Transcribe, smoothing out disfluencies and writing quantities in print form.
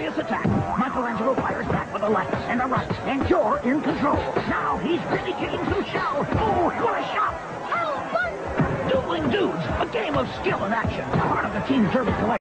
furious attack. Michelangelo fires back with the lefts and the rights, and you're in control. Now he's really kicking some shell. Oh, what a shot! How fun! Dueling Dudes, a game of skill and action, part of the Team Derby collection.